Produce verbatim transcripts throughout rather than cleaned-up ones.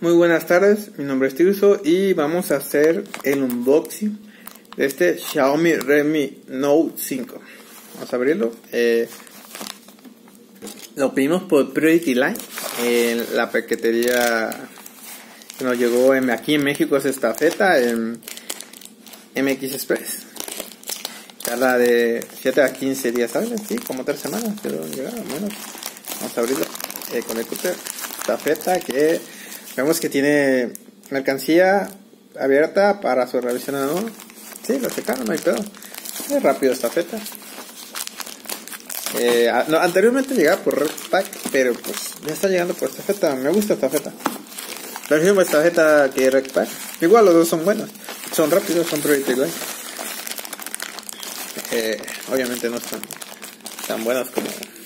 Muy buenas tardes, mi nombre es Tirso y vamos a hacer el unboxing de este Xiaomi Redmi Note cinco. Vamos a abrirlo. Eh, lo pedimos por Priority Line en la paquetería que nos llegó en, aquí en México. Es estafeta en M X Express. Tarda de siete a quince días, ¿sabes? Sí, como tres semanas quedó llegar, menos. Vamos a abrirlo eh, con el cúter. Estafeta que vemos que tiene mercancía abierta para su revisión, ¿no? Sí, lo checaron, no hay pedo. Es rápido estafeta. Eh, no, anteriormente llegaba por Red Pack, pero pues ya está llegando por estafeta. Me gusta estafeta. Prefiero estafeta que Red Pack. Igual los dos son buenos. Son rápidos, son Priority Line. Eh, obviamente no son tan buenos como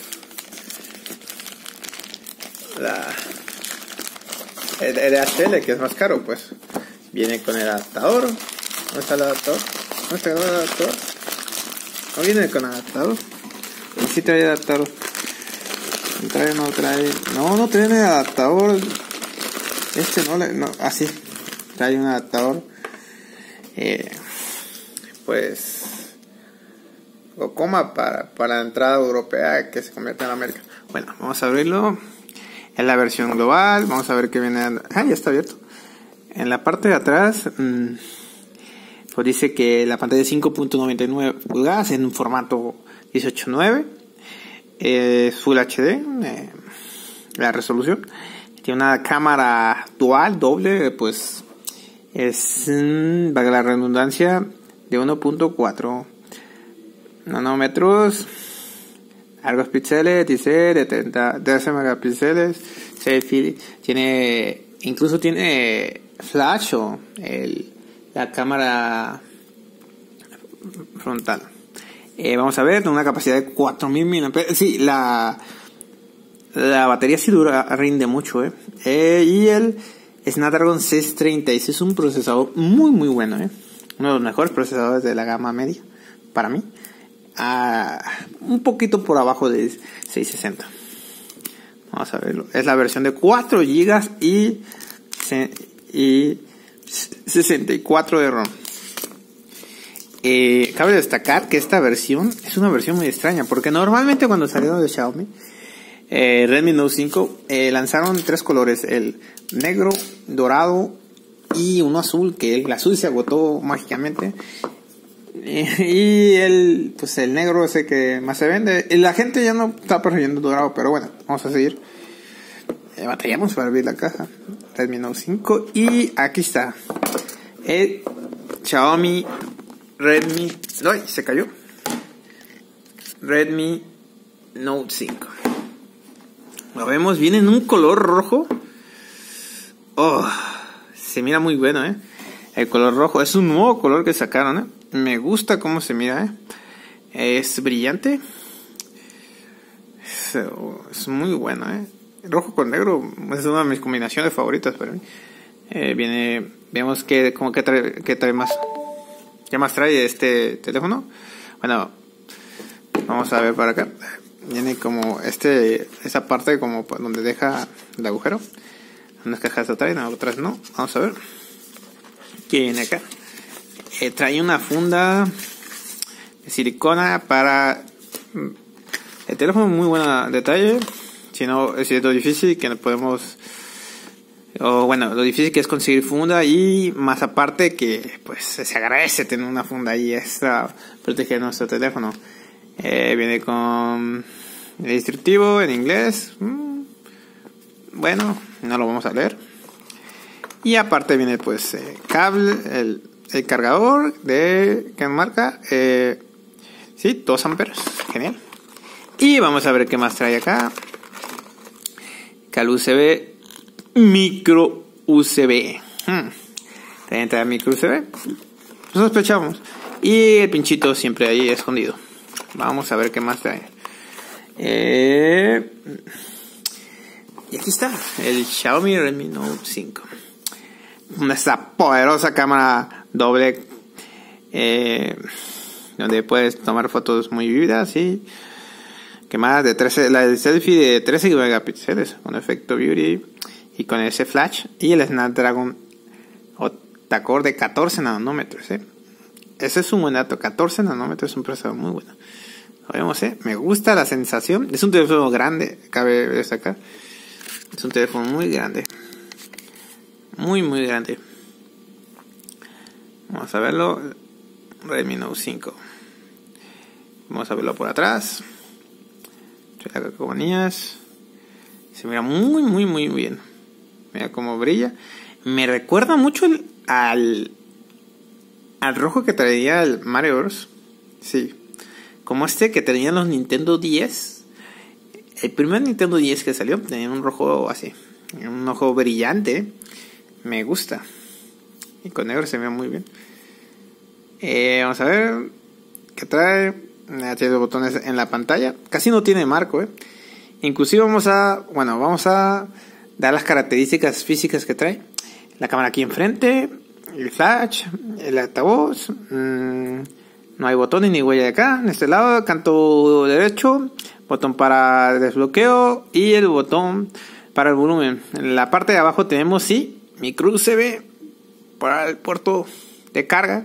la el D H L, que es más caro. Pues viene con el adaptador. ¿Dónde está el adaptador? ¿Dónde está el adaptador? No viene con adaptador. Sí trae adaptador. No trae, no trae. No, no trae adaptador. Este no, no así. Trae un adaptador. Eh, pues Gocoma para, para la entrada europea que se convierte en América. Bueno, vamos a abrirlo. Es la versión global. Vamos a ver qué viene. Ah, ya está abierto. En la parte de atrás mmm, pues dice que la pantalla es cinco punto noventa y nueve pulgadas en un formato dieciocho nueve. Eh, Full H D. Eh, la resolución. Tiene una cámara dual, doble. Pues es, mmm, valga la redundancia, de uno punto cuatro nanómetros. Largos píxeles, dice de treinta, trece megapíxeles, selfie, tiene, incluso tiene flash o el, la cámara frontal. Eh, vamos a ver, tiene una capacidad de cuatro mil miliamperios hora. Sí, la, la batería sí dura, rinde mucho, eh. eh y el Snapdragon seiscientos treinta y seis es un procesador muy muy bueno, eh. Uno de los mejores procesadores de la gama media, para mí. Ah, un poquito por abajo de seiscientos sesenta. Vamos a verlo. Es la versión de cuatro gigas y, y sesenta y cuatro de ROM. Eh, cabe destacar que esta versión es una versión muy extraña, porque normalmente cuando salieron de Xiaomi eh, Redmi Note cinco eh, lanzaron tres colores: el negro, dorado y uno azul, que el azul se agotó mágicamente. Y el pues el negro es el que más se vende. Y la gente ya no está prefiriendo dorado, pero bueno, vamos a seguir. Eh, batallamos para abrir la caja. Redmi Note cinco. Y aquí está el Xiaomi Redmi. No, se cayó. Redmi Note cinco. Lo vemos, viene en un color rojo. Oh, se mira muy bueno, eh. El color rojo es un nuevo color que sacaron, eh. Me gusta cómo se mira, eh. Es brillante. Es, es muy bueno, eh. Rojo con negro es una de mis combinaciones favoritas para mí. Eh, viene, vemos que como que trae, que trae más. ¿Qué más trae este teléfono? Bueno, vamos a ver para acá. Viene como este, esa parte como donde deja el agujero. Unas cajas atraen, otras no. Vamos a ver. ¿Qué viene acá? Eh, trae una funda de silicona para el teléfono, muy buen detalle. Si no, es lo difícil que no podemos, o bueno, lo difícil que es conseguir funda, y más aparte que pues se agradece tener una funda ahí extra, proteger nuestro teléfono. Eh, viene con el instructivo en inglés. Mm, bueno, no lo vamos a leer. Y aparte viene pues eh, cable, el El cargador de ¿qué marca? Eh, sí, dos amperes. Genial. Y vamos a ver qué más trae acá. Cable U S B, micro U S B. Hmm. También trae micro U S B. Lo sospechamos. Y el pinchito siempre ahí escondido. Vamos a ver qué más trae. Eh, y aquí está el Xiaomi Redmi Note cinco. Esta poderosa cámara doble, eh, donde puedes tomar fotos muy vívidas y que más de trece, la de selfie de trece megapíxeles con efecto beauty, y con ese flash y el Snapdragon octa-core de catorce nanómetros, ¿eh? Ese es un buen dato. catorce nanómetros es un procesador muy bueno. Lo vemos, ¿eh? Me gusta la sensación. Es un teléfono grande, cabe destacar. Es un teléfono muy grande. Muy, muy grande. Vamos a verlo. Redmi Note cinco. Vamos a verlo por atrás. Las calcomanías. Se mira muy, muy, muy bien. Mira cómo brilla. Me recuerda mucho el, al al rojo que traía el Mario Bros. Sí. Como este que tenían los Nintendo diez. El primer Nintendo diez que salió tenía un rojo así. Un ojo brillante. Me gusta. Y con negro se ve muy bien. Eh, vamos a ver qué trae. Tiene los botones en la pantalla. Casi no tiene marco, eh. Inclusive vamos a, bueno, vamos a dar las características físicas que trae. La cámara aquí enfrente, el flash, el altavoz. Mmm, no hay botones ni huella de acá. En este lado, canto derecho, botón para desbloqueo y el botón para el volumen. En la parte de abajo tenemos, sí, micro U S B para el puerto de carga.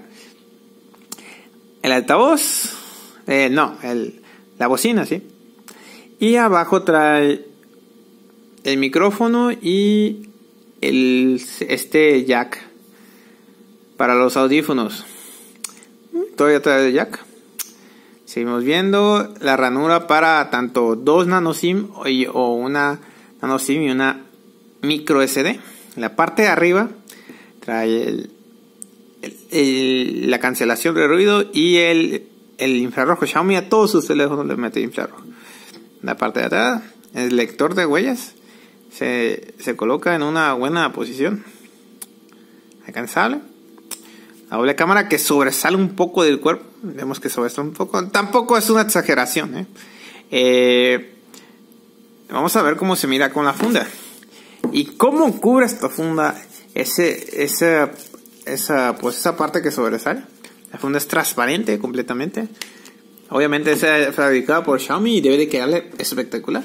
El altavoz, eh, no, el, la bocina, sí. Y abajo trae el micrófono y el, este jack para los audífonos. Todavía trae el jack. Seguimos viendo la ranura para tanto dos nano SIM o una nano SIM y una micro S D. En la parte de arriba trae el, el, el, la cancelación de ruido y el, el infrarrojo. Xiaomi a todos sus teléfonos le mete infrarrojo. En la parte de atrás, el lector de huellas se, se coloca en una buena posición. Alcanzable. La doble cámara que sobresale un poco del cuerpo. Vemos que sobresale un poco. Tampoco es una exageración, ¿eh? Eh, vamos a ver cómo se mira con la funda. Y cómo cubre esta funda ese, ese, esa, pues esa parte que sobresale. La funda es transparente completamente. Obviamente es fabricada por Xiaomi y debe de quedarle espectacular.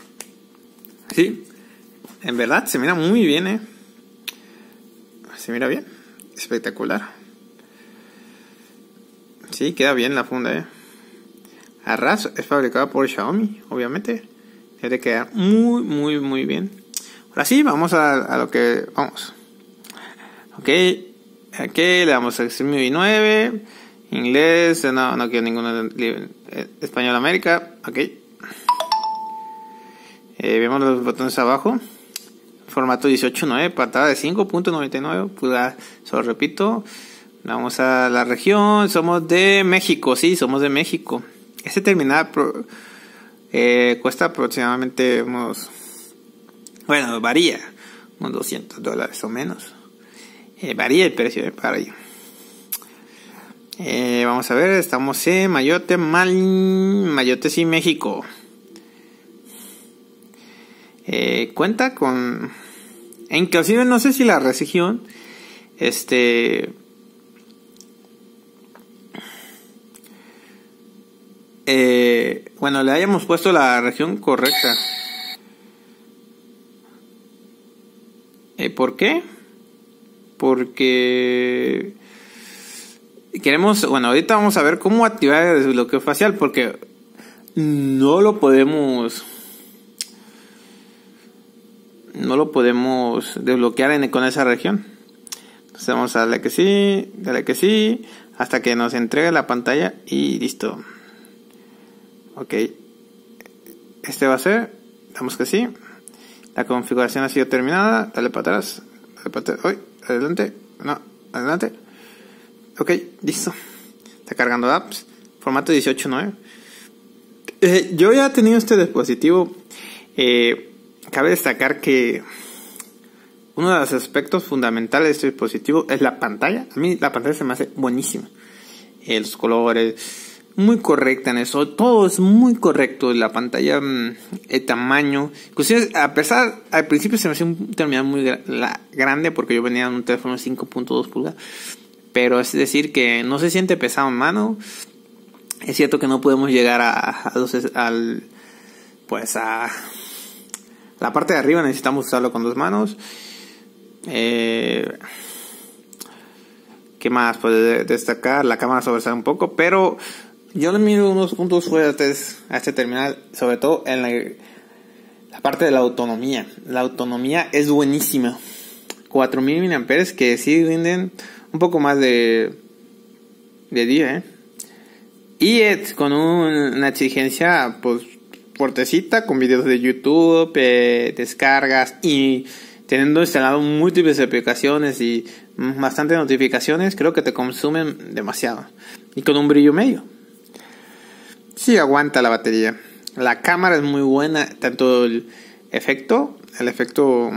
Sí, en verdad se mira muy bien, eh. Se mira bien, espectacular. Sí, queda bien la funda, eh. Arras es fabricada por Xiaomi, obviamente. Debe de quedar muy, muy, muy bien. Ahora sí, vamos a, a lo que vamos. Ok, aquí le damos el Extreme U I nueve. Inglés, no, no quiero ninguno. Español América, ok. Eh, vemos los botones abajo. Formato dieciocho nueve, pantalla de cinco punto noventa y nueve pulgadas. Solo repito. Vamos a la región. Somos de México, sí, somos de México. Este terminal pro, eh, cuesta aproximadamente unos. Bueno, varía. Unos doscientos dólares o menos. Eh, varía el precio eh, para ello. Eh, vamos a ver, estamos en Mayotte, Mal... Mayotte, sí, México. Eh, cuenta con... Inclusive no sé si la región... Este... Eh, bueno, le hayamos puesto la región correcta. Eh, ¿Por qué? Porque... Queremos, bueno, ahorita vamos a ver cómo activar el desbloqueo facial, porque no lo podemos no lo podemos desbloquear en, con esa región. Entonces vamos a darle que sí, darle que sí, hasta que nos entregue la pantalla y listo. Ok, este va a ser, damos que sí, la configuración ha sido terminada, dale para atrás, dale para atrás, hoy, adelante, no, adelante. Ok, listo. Está cargando apps. Formato dieciocho nueve. Eh, yo ya he tenido este dispositivo. Eh, cabe destacar que uno de los aspectos fundamentales de este dispositivo es la pantalla. A mí la pantalla se me hace buenísima. Eh, los colores, muy correcta en eso. Todo es muy correcto. La pantalla, el tamaño. Inclusive, a pesar, al principio se me hacía un terminal muy gra la, grande porque yo venía en un teléfono de cinco punto dos pulgadas. Pero es decir que no se siente pesado en mano. Es cierto que no podemos llegar a, a los, al, pues a, La parte de arriba necesitamos usarlo con dos manos. Eh, ¿Qué más puede destacar? La cámara sobresale un poco, pero yo le miro unos puntos fuertes a este terminal, sobre todo en la, la parte de la autonomía. La autonomía es buenísima. cuatro mil miliamperios hora, que sí rinden un poco más de, de día, ¿eh? Y es con un, una exigencia pues fuertecita, con videos de YouTube, eh, descargas y teniendo instalado múltiples aplicaciones y bastantes notificaciones, creo que te consumen demasiado. Y con un brillo medio. Sí aguanta la batería. La cámara es muy buena, tanto el efecto, el efecto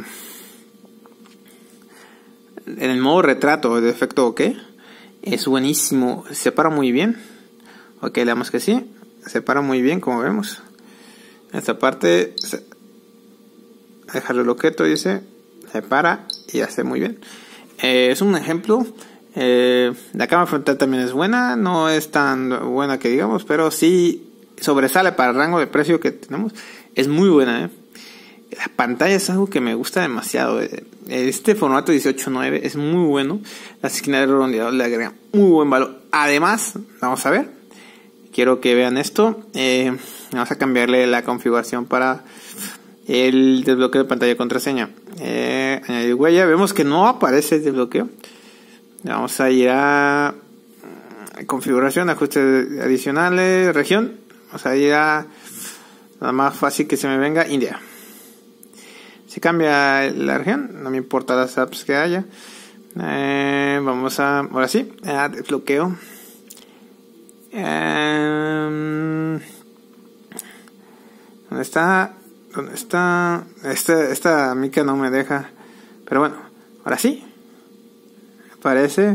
en el modo retrato, el efecto OK, es buenísimo, se separa muy bien. Ok, le damos que sí, se separa muy bien, como vemos. Esta parte, dejarlo loqueto, dice, se para y hace muy bien. Eh, es un ejemplo. Eh, la cámara frontal también es buena, no es tan buena que digamos, pero sí sobresale para el rango de precio que tenemos. Es muy buena, ¿eh? La pantalla es algo que me gusta demasiado. Este formato dieciocho nueve es muy bueno. Las esquinas del redondeador le agregan muy buen valor. Además, vamos a ver. Quiero que vean esto. Eh, vamos a cambiarle la configuración para el desbloqueo de pantalla de contraseña. Eh, añadir huella. Vemos que no aparece el desbloqueo. Vamos a ir a configuración, ajustes adicionales, región. Vamos a ir a la más fácil que se me venga, India. Si cambia la región, no me importa las apps que haya. Eh, vamos a, ahora sí, a desbloqueo. Eh, ¿Dónde está? ¿Dónde está? Esta, esta mica no me deja. Pero bueno, ahora sí. Aparece.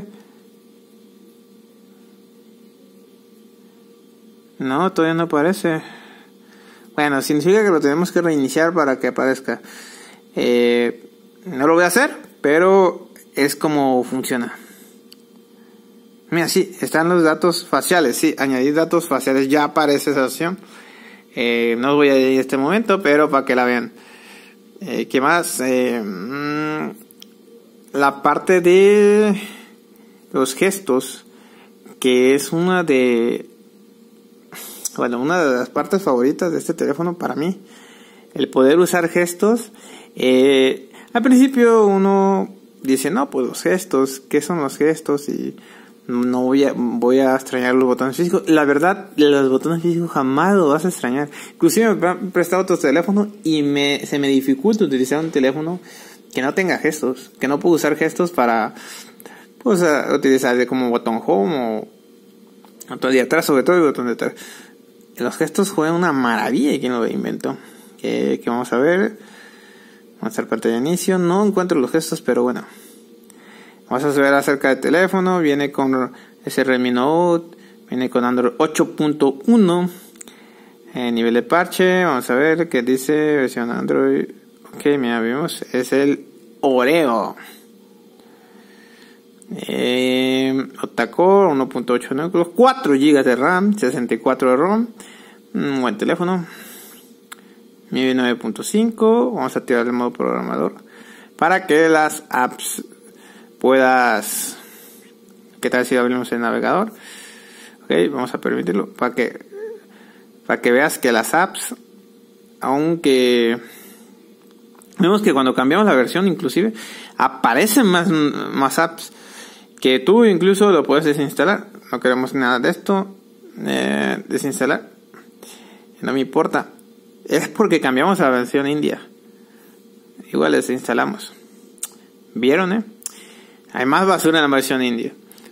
No, todavía no aparece. Bueno, significa que lo tenemos que reiniciar para que aparezca. Eh, no lo voy a hacer, pero es como funciona. Mira, sí, están los datos faciales. Sí, añadir datos faciales, ya aparece esa opción. Eh, no os voy a ir en este momento, pero para que la vean. Eh, ¿Qué más? Eh, mmm, la parte de los gestos, que es una de... Bueno, una de las partes favoritas de este teléfono para mí. El poder usar gestos. Eh, al principio uno dice, no, pues los gestos, ¿qué son los gestos? Y no voy a, voy a extrañar los botones físicos. La verdad, los botones físicos jamás los vas a extrañar. Inclusive me han prestado otros teléfonos y me, se me dificulta utilizar un teléfono que no tenga gestos. Que no puedo usar gestos para, pues, uh, utilizar como botón home o botón de atrás, sobre todo el botón de atrás. Los gestos juegan una maravilla y quién lo inventó. Que, que vamos a ver. Vamos a hacer pantalla de inicio. No encuentro los gestos, pero bueno. Vamos a ver acerca del teléfono. Viene con ese Redmi Note. Viene con Android ocho punto uno. Eh, nivel de parche. Vamos a ver qué dice versión Android. Ok, mira, vimos. Es el Oreo. Eh, Octa-core, uno punto ocho núcleos, cuatro gigas de RAM, sesenta y cuatro de ROM. Un buen teléfono. M I U I nueve punto cinco. Vamos a activar el modo programador para que las apps puedas. ¿Qué tal si abrimos el navegador? Ok, vamos a permitirlo para que para que veas que las apps, aunque vemos que cuando cambiamos la versión, inclusive aparecen más más apps que tú incluso lo puedes desinstalar. No queremos nada de esto. Eh, desinstalar. No me importa. Es porque cambiamos a la versión India. Igual desinstalamos. ¿Vieron, eh? Hay más basura en la versión India.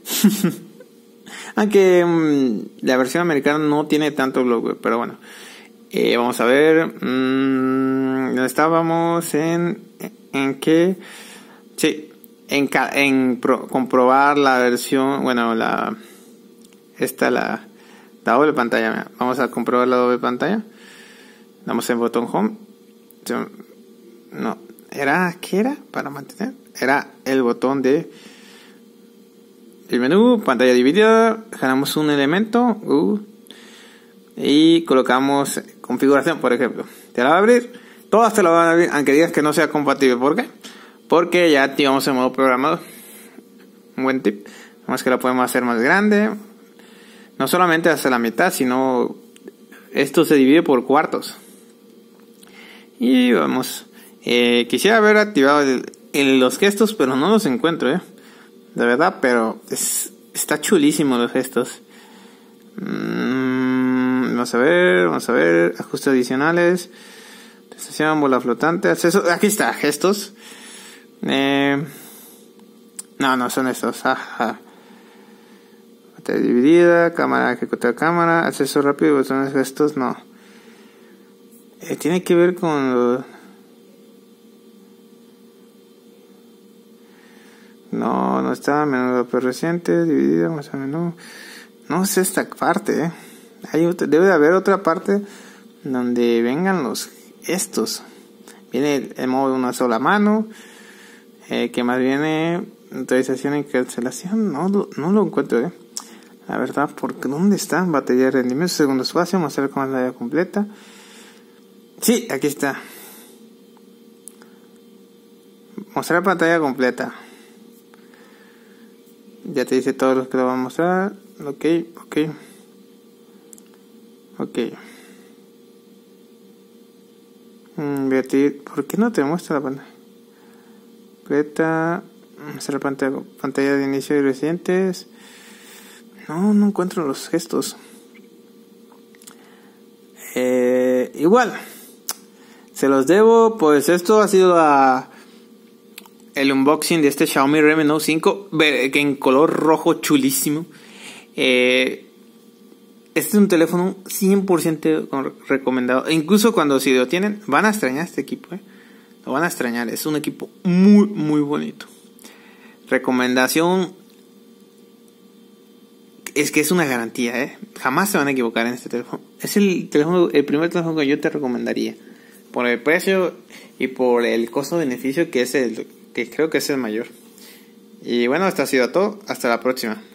Aunque mmm, la versión americana no tiene tanto bloatware. Pero bueno. Eh, vamos a ver. Mmm, ¿Dónde estábamos? En, en qué. Sí. En, en pro, comprobar la versión, bueno, la esta la, la doble pantalla. Vamos a comprobar la doble pantalla. Damos en botón home. No, era ¿qué era? Para mantener. Era el botón de el menú, pantalla dividida. Jalamos un elemento uh, y colocamos configuración, por ejemplo. Te la va a abrir Todas te lo van a abrir, aunque digas que no sea compatible. ¿Por qué? Porque ya activamos el modo programado. Un buen tip. Más que la podemos hacer más grande. No solamente hasta la mitad, sino esto se divide por cuartos. Y vamos. Eh, quisiera haber activado el, el, los gestos, pero no los encuentro, eh. De verdad, pero es, está chulísimo los gestos. Mm, vamos a ver, vamos a ver. Ajustes adicionales. Estación, bola flotante, acceso. Aquí está, gestos. Eh, no, no son estos. Ajá. Pantalla dividida, cámara, ejecutar cámara, acceso rápido, botones, gestos, no. Eh, tiene que ver con los... No, no está. Menú reciente, dividida, más o menos. No sé esta parte, eh. Hay otra, debe de haber otra parte donde vengan los estos. Viene el modo de una sola mano. Eh, que más viene autorización y cancelación. No, no lo encuentro, eh. La verdad, porque ¿dónde está? Batería de rendimiento, segundo espacio, mostrar con la completa. Sí, aquí está. Mostrar pantalla completa. Ya te dice todos los que lo van a mostrar. Ok, ok. Ok. Mm, ¿por qué no te muestra la pantalla completa? Mostrar pantalla, pantalla de inicio y recientes. No, no encuentro los gestos. Eh, igual. Se los debo. Pues esto ha sido la, el unboxing de este Xiaomi Redmi Note cinco. Que en color rojo chulísimo. Eh, este es un teléfono cien por ciento recomendado. Incluso cuando si lo tienen, van a extrañar este equipo. Eh. Lo van a extrañar. Es un equipo muy, muy bonito. Recomendación. Es que es una garantía, ¿eh? Jamás se van a equivocar en este teléfono. Es el teléfono, el primer teléfono que yo te recomendaría. Por el precio y por el costo-beneficio que es el que creo que es el mayor. Y bueno, esto ha sido todo. Hasta la próxima.